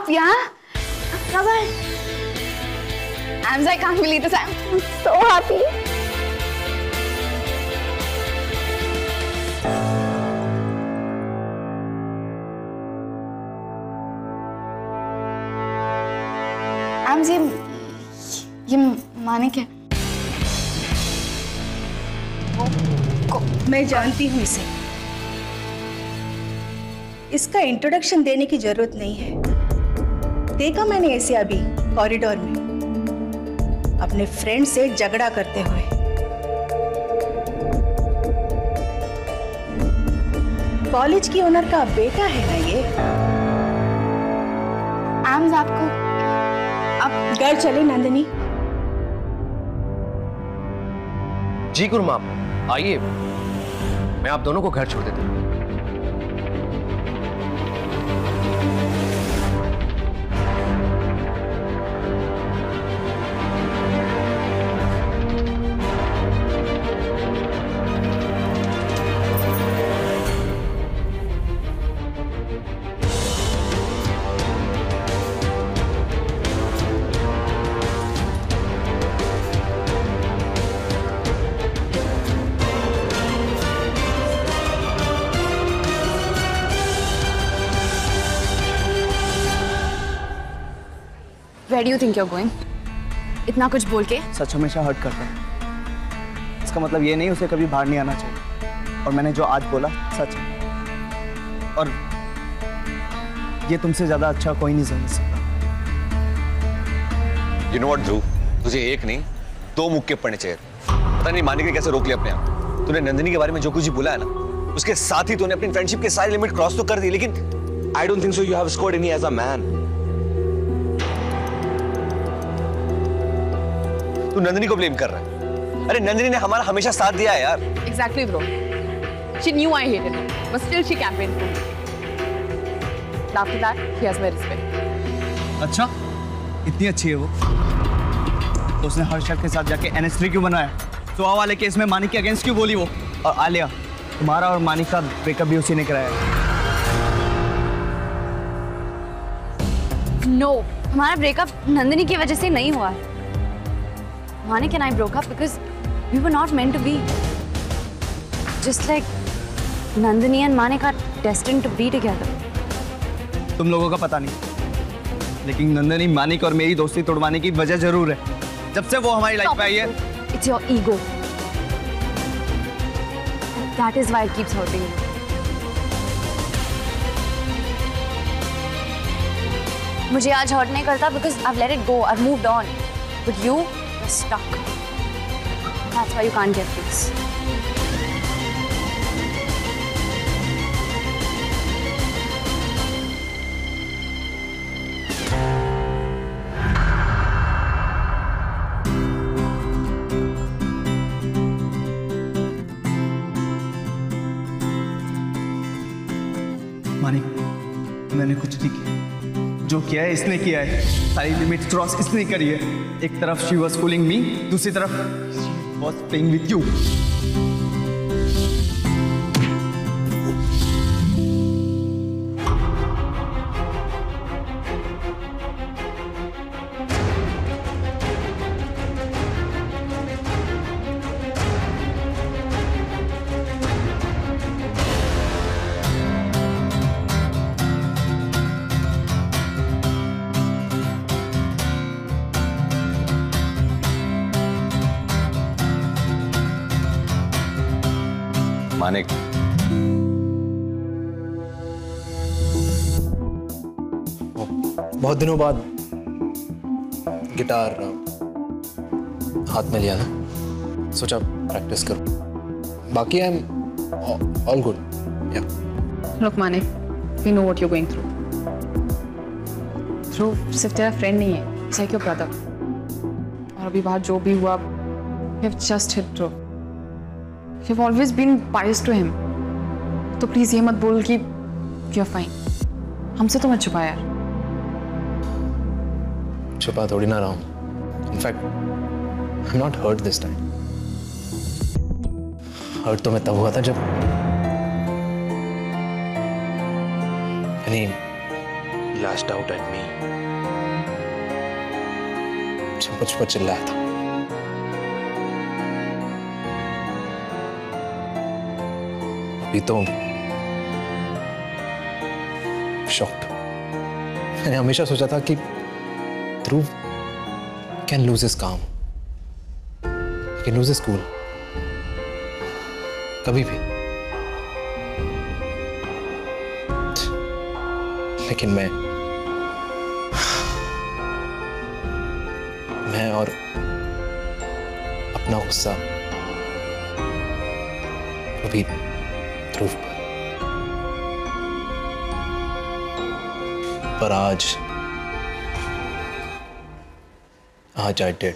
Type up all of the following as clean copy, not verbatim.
up, yeah? Come on. I can't believe this. I'm so happy. ये माने क्या? मैं जानती हूँ इसे। इसका इंट्रोडक्शन देने की जरूरत नहीं है। देखा मैंने इसे अभी कॉरिडोर में अपने फ्रेंड से झगड़ा करते हुए। कॉलेज की ओनर का बेटा है ना ये। आपको अब घर चले नंदिनी। जी गुरुमा, आइए, मैं आप दोनों को घर छोड़ देता हूँ। Where do you think you're going? इतना कुछ बोल के? सच हमेशा हर्ट करता है। इसका मतलब ये नहीं उसे कभी बाहर नहीं आना चाहिए। और मैंने जो आज बोला सच है। और ये तुमसे ज्यादा अच्छा कोई नहीं समझ सकता। You know what, ध्रुव? तुझे एक नहीं, दो मुक्के पड़ने चाहिए। पता नहीं मानिक ने कैसे रोक लिया अपने आप। तूने नंदिनी के बारे में जो कुछ भी बोला है ना, उसके साथ ही तूने अपनी फ्रेंडशिप के सारे लिमिट क्रॉस तो कर दी, लेकिन I don't think so you have scored any as a man. तू नंदिनी को ब्लेम कर रहा है। अरे नंदिनी ने हमारा हमेशा साथ दिया है यार। Exactly bro. She knew I hated her, but still she campaigned for me. After that, she has my respect. अच्छा, इतनी अच्छी है वो। तो उसने हर शख्स के साथ जाके NS3 क्यों बनाया? सुहा वाले केस में मानिक के अगेंस्ट क्यों बोली वो? और आलिया, तुम्हारा और मानिक का ब्रेकअप भी उसी ने कराया। No, हमारा ब्रेकअप नंदिनी की वजह से नहीं हुआ। Manik and I broke up because we were not meant to be. Just like Nandini and Manik are destined to be together. तुम लोगों का पता नहीं, लेकिन नंदिनी मानिक और मेरी दोस्ती तोड़वाने की वजह जरूर है। जब से वो हमारी लाइफ में आई है। It's your ego. That is why it keeps hurting you. मुझे आज हर्ट नहीं करता because I've let it go, I've moved on. But you, you're stuck. That's why you can't get peace. Manik, मैंने कुछ नहीं किया। जो किया है इसने किया है। सारी लिमिट क्रॉस इसने करी है। एक तरफ शी वॉज फूलिंग मी, दूसरी तरफ she was playing with you. Manik, बहुत दिनों बाद गिटार हाथ में लिया ना, सोचा प्रैक्टिस करूं। बाकी I am all good. Look Manik, we know what you're going through. Dhruv सिर्फ तेरा फ्रेंड नहीं है, it's like your brother. और अभी बाहर जो भी हुआ, you have just hit Dhruv. You've always been biased to him. तो प्लीज ये मत बोल कि you're fine. हमसे तो मत छुपा यार। छुपा थोड़ी ना रहा हूँ। In fact, I'm not hurt this time. Hurt तो मैं तब हुआ था जब लैश्ड आउट एट मी। मुझ पर चिल्लाया था। अभी तो शॉक्ड। मैंने हमेशा सोचा था कि Dhruv can lose his calm, can lose his cool, कभी भी। लेकिन मैं और अपना गुस्सा अभी ध्रुव पर आज I did.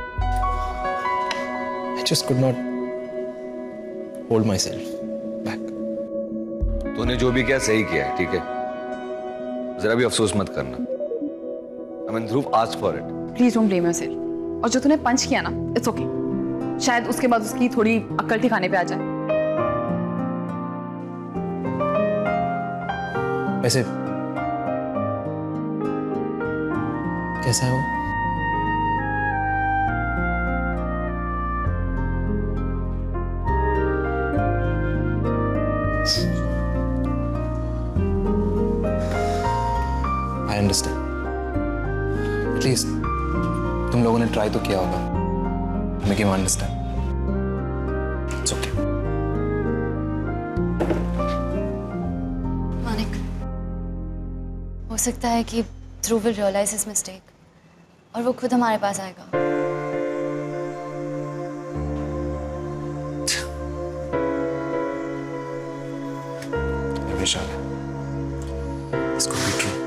I just could not hold myself back. तूने जो भी किया सही किया है, ठीक है? जरा भी अफसोस मत करना। I mean, Dhruv asked for it. Please don't blame yourself. और जो तूने पंच किया ना, इट्स ओके। शायद उसके बाद उसकी थोड़ी अक्ल ठिकाने पे आ जाए। वैसे कैसा है वो? I understand. At least तुम लोगों ने ट्राई तो किया होगा। Make him understand. It's okay. Manik, हो सकता है कि Dhruv will realize his mistake और वो खुद हमारे पास आएगा। I wish this could be true.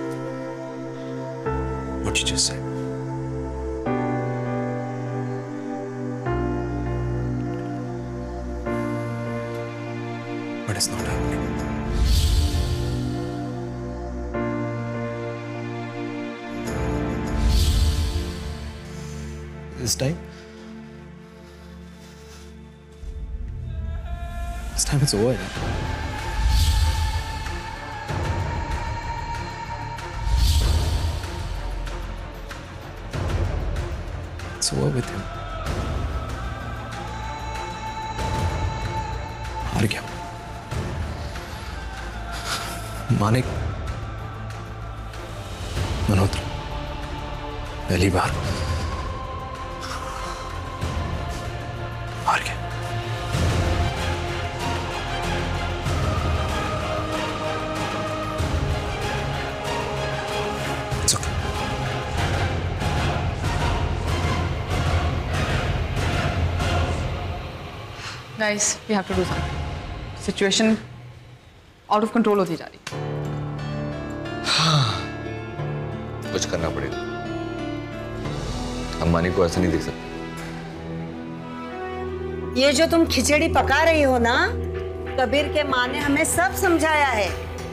What you just said. But it's not happening. This time it's over. It's over with him. हार गया। मानिक, मल्होत्रा, पहली बार हार गया। It's okay. Guys, we have to do something. Situation out of control होती जा रही। कुछ करना पड़ेगा। हम मानिक को ऐसे नहीं देख सकते। ये जो तुम खिचड़ी पका रही हो ना, कबीर के माँ ने हमें सब समझाया है।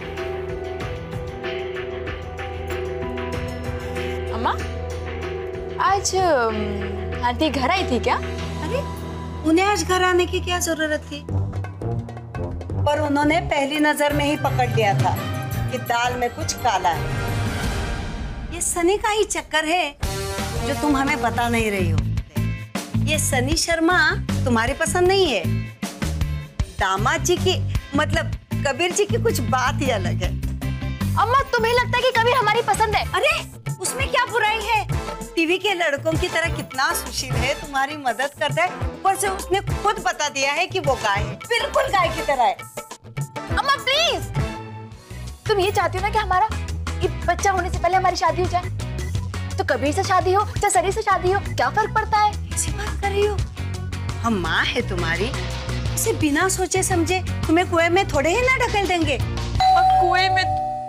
अम्मा, आज आंटी घर आई थी क्या? अरे, उन्हें आज घर आने की क्या जरूरत थी? पर उन्होंने पहली नजर में ही पकड़ लिया था कि दाल में कुछ काला है। ये सनी का ही चक्कर है जो तुम हमें बता नहीं रही हो। ये सनी शर्मा तुम्हारी पसंद नहीं है। दामाद जी की मतलब कबीर जी की कुछ बात ही अलग है। अम्मा, तुम्हें लगता है कि कबीर हमारी पसंद है? अरे, उसमें क्या बुराई है? टीवी के लड़कों की तरह कितना सुशील है, तुम्हारी मदद करता है। ऊपर से उसने खुद बता दिया है कि वो गाय है, बिल्कुल गाय की तरह है। अम्मा प्लीज, तुम ये चाहती हो ना कि हमारा बच्चा होने से पहले हमारी शादी हो जाए? तो कबीर से शादी हो चाहे सनी से शादी हो, क्या फर्क पड़ता है? ऐसी बात कर रही हो? हम माँ है तुम्हारी, इसे बिना सोचे समझे तुम्हें कुएं में थोड़े ही ना ढकेल देंगे। और कुएं में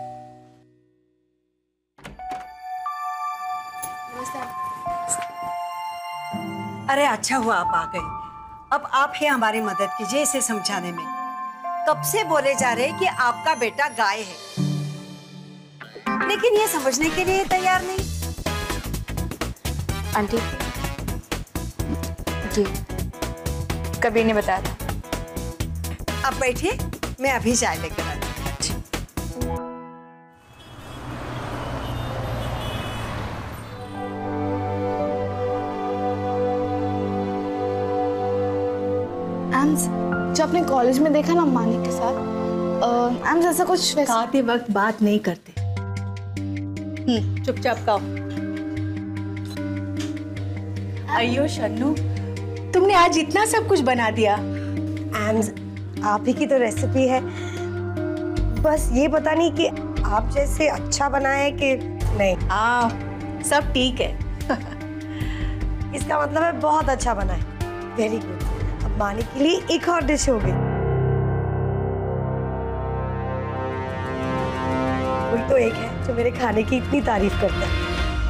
अरे अच्छा हुआ आप आ गए। अब आप ही हमारी मदद कीजिए इसे समझाने में। कब से बोले जा रहे कि आपका बेटा गाय है, लेकिन ये समझने के लिए तैयार नहीं। आंटी, जी कबीर ने बताया था। आप बैठिए, मैं अभी चाय लेकर आती हूँ। एम्स जो आपने कॉलेज में देखा ना मानिक के साथ, एम्स ऐसा कुछ वैसा। खाते वक्त बात नहीं करते। चुपचाप खाओ। अयो शन्नू, तुमने आज इतना सब कुछ बना दिया। एम्स आप ही की तो रेसिपी है, बस ये पता नहीं कि आप जैसे अच्छा बना है कि नहीं। हाँ, सब ठीक है। इसका मतलब है बहुत अच्छा बना है। Very good. अब मानी के लिए एक और डिश हो गई। कोई तो एक है जो मेरे खाने की इतनी तारीफ करता है।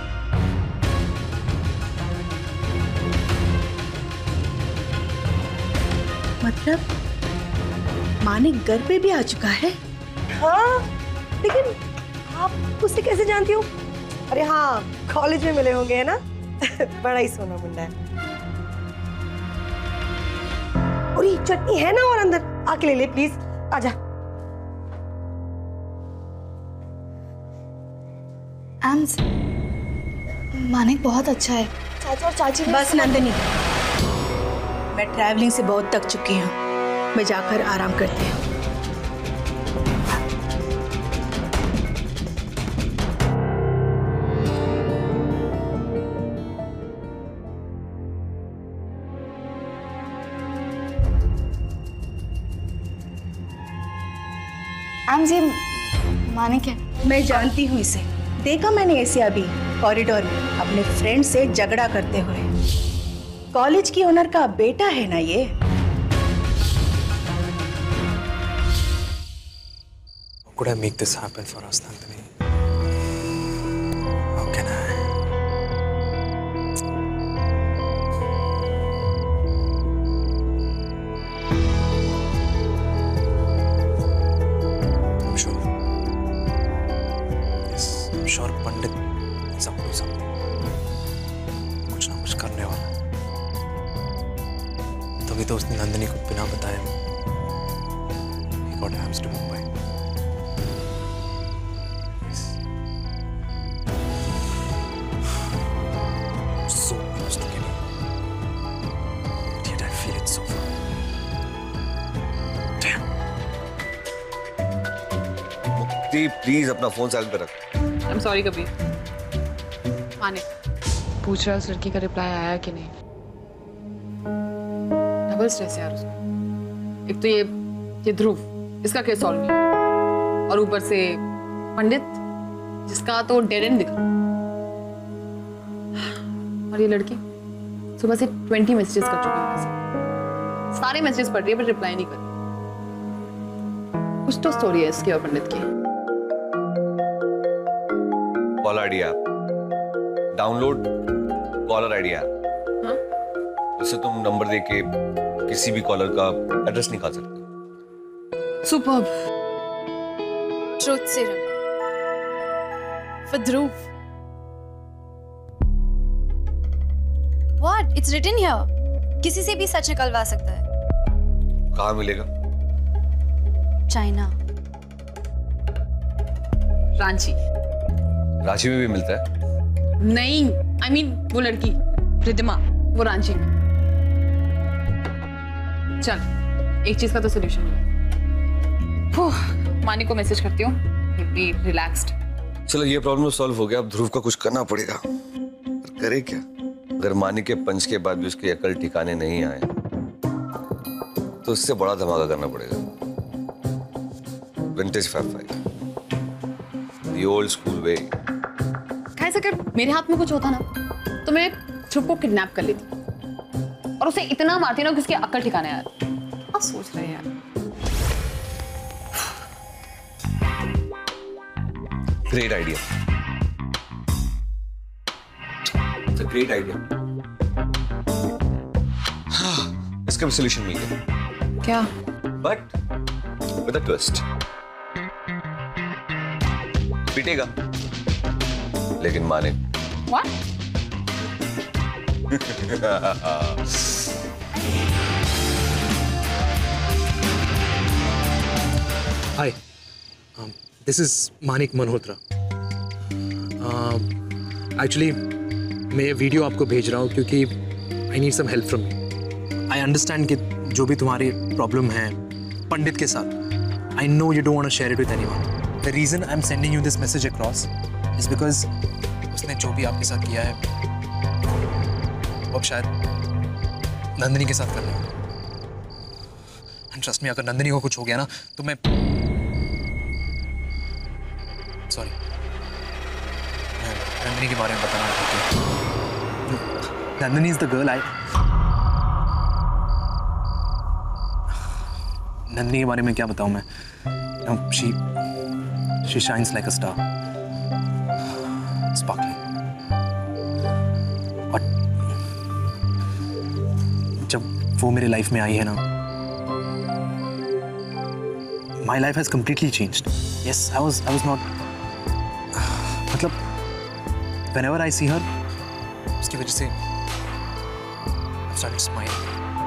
मतलब मानिक घर पे भी आ चुका है? हाँ, लेकिन आप उससे कैसे जानती हो? अरे हाँ, कॉलेज में मिले होंगे, है ना? बड़ा ही सोना मुंडा है। और ये चटनी है ना और अंदर, आके ले ले प्लीज, आजा। एम्स मानिक बहुत अच्छा है। चाचा और चाची भी। बस नंदिनी, मैं ट्रैवलिंग से बहुत थक चुकी हूँ, मैं जाकर आराम करती हूँ। एम्स ये मानिक है। मैं जानती हूँ इसे, देखा मैंने इसे अभी कॉरिडोर में अपने फ्रेंड से झगड़ा करते हुए। कॉलेज की ओनर का बेटा है ना ये। How could I make this happen for us, Nandini? How can I? I'm sure. Yes, I'm sure Pandit is up to something. कुछ ना कुछ करने वाला है। तभी तो उसने नंदिनी को बिना बताए he got Ams to Mumbai. So close to getting it. But yet I feel it so far. Damn. Mukti please अपना फोन साइलेंट पे रख। I am sorry Kabir. Manik पूछ रहा है उस लड़की का रिप्लाई आया कि नहीं। डबल स्ट्रेस यार उसको। एक तो ये ध्रुव, इसका केस सॉल्व नहीं, और ऊपर से पंडित जिसका तो डेड एंड दिखा, और ये लड़की सुबह से 20 मैसेजेस कर चुकी है। सारे मैसेजेस पढ़ रही है बट रिप्लाई नहीं कर रही। कुछ तो स्टोरी है इसकी और पंडित की। Caller ID app download, caller ID app. हाँ? इससे तुम नंबर देके किसी भी कॉलर का एड्रेस निकाल सकते। Superb. Truth serum for Dhruv. What? It's written here. किसी से भी सच निकलवा सकता है। कहाँ मिलेगा? चाइना। रांची। रांची में भी मिलता है? नहीं, I mean वो लड़की रिद्धिमा, वो रांची में। चल एक चीज का तो सोल्यूशन हुआ। मानी को मैसेज करती हूँ, बी रिलैक्स्ड। चलो ये प्रॉब्लम सॉल्व हो गया, अब ध्रुव का कुछ करना पड़ेगा। पर करे क्या? अगर मानी के पंच के बाद भी उसकी अकल ठिकाने नहीं आए तो उससे बड़ा धमाका करना पड़ेगा। Vintage 5-5, the old school way। कैसे अगर मेरे हाथ में कुछ होता ना तो मैं ध्रुव को किडनैप कर लेती और उसे इतना मारती ना कि उसकी अकल ठिकाने आ जाती। क्या सोच रहे हैं यार? Great idea, it's a great idea. इसका भी सोल्यूशन मिल गया। क्या? But with a twist. पिटेगा लेकिन माने। What? Hi, this is Manik Malhotra. Actually, मैं ये वीडियो आपको भेज रहा हूँ क्योंकि I need some help from you. I understand कि जो भी तुम्हारी प्रॉब्लम है पंडित के साथ, I know you don't want to share it with anyone. The reason I'm sending you this message across is because उसने जो भी आपके साथ किया है वो अब शायद नंदिनी के साथ करना है। And trust me, अगर नंदिनी को कुछ हो गया ना तो मैं सॉरी नंदिनी के बारे में बताना चाहती हूँ। Nandini is the girl Nandini के बारे में क्या बताऊं मैं? She shines like a star, sparkling. और जब वो मेरे लाइफ में आई है ना, my life has completely changed. Yes, I was not. मतलब whenever I see her, उसकी वजह से I started smiling.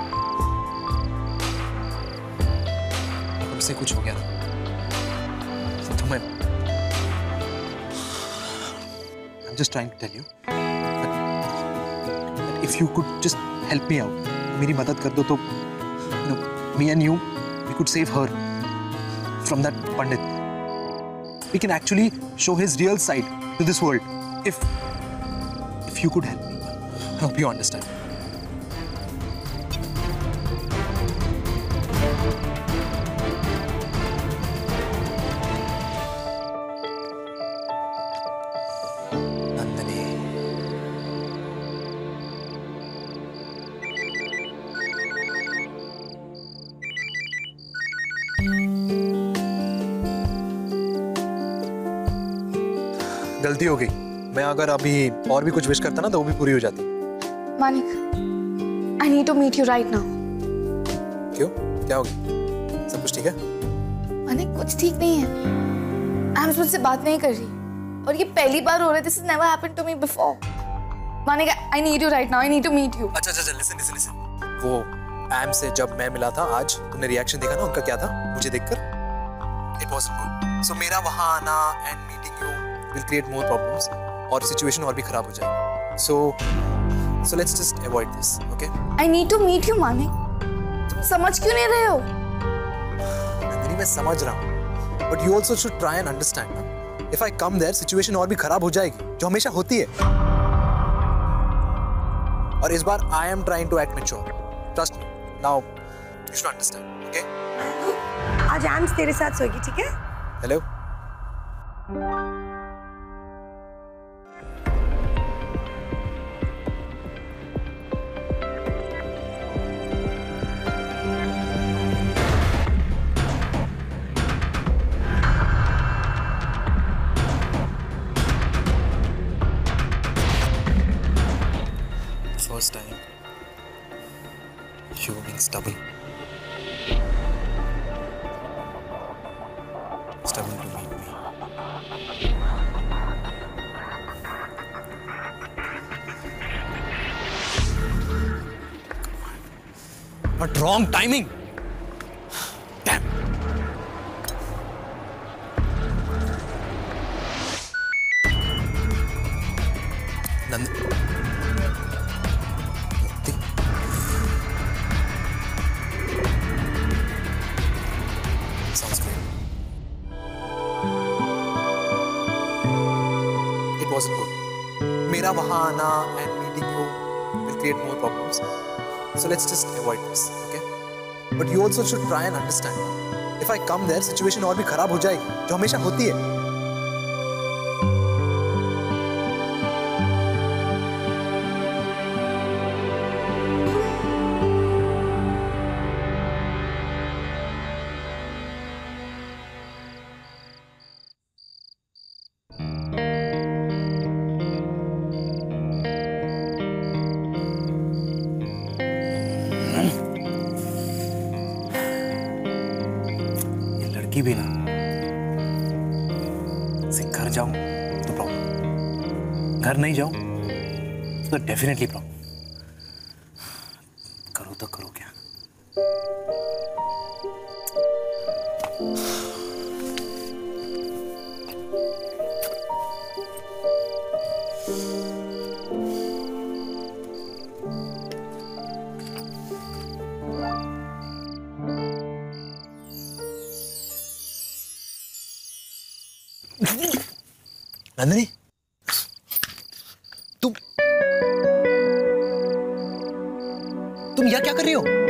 से कुछ हो गया ना तो मैं I'm just trying to tell you that if you could just help me out, मेरी मदद कर दो तो me and you, we could save her from that pandit. We can actually show his real side to this world if you could help me. I hope you understand. गलती हो गई। मैं अगर अभी और भी कुछ विश करता ना तो वो भी पूरी हो जाती। Manik, I need to meet you right now. क्यों? क्या हो गया? सब कुछ ठीक है? मानिक, कुछ ठीक नहीं है। I'm मुझसे बात नहीं कर रही और ये पहली बार हो रहा है। This has never happened to me before. Manik, I need you right now. I need to meet you. अच्छा, listen. वो एम से जब मैं मिला था आज, तुमने रिएक्शन देखा ना उनका क्या था मुझे देखकर? It wasn't good. So मेरा वहाँ आना and meeting you will create more problems और सिचुएशन और भी खराब हो जाएगी। So let's just avoid this, okay? I need to meet you, Manik. तुम समझ क्यों नहीं रहे हो? नंदिनी, मैं समझ रहा हूँ, but you also should try and understand ना। If I come there, situation और भी खराब हो जाएगी, जो हमेशा होती है। और इस बार I am trying to act mature. Trust me. Now you should understand, okay? आज एम्स तेरे साथ सोएगी, ठीक है? Hello? First time you were being stubborn to meet me. But wrong timing. Damn. Sounds great. It wasn't good. मेरा वहाँ आना and meeting you will create more problems. So let's just avoid this, okay? But you also should try and understand. If I come there, situation और भी खराब हो जाएगी, जो हमेशा होती है। की भी ना से घर जाऊं तो प्रॉब्लम, घर नहीं जाऊं तो डेफिनेटली प्रॉब्लम। करो तो करो क्या? नंदिनी, तुम यहाँ क्या कर रही हो?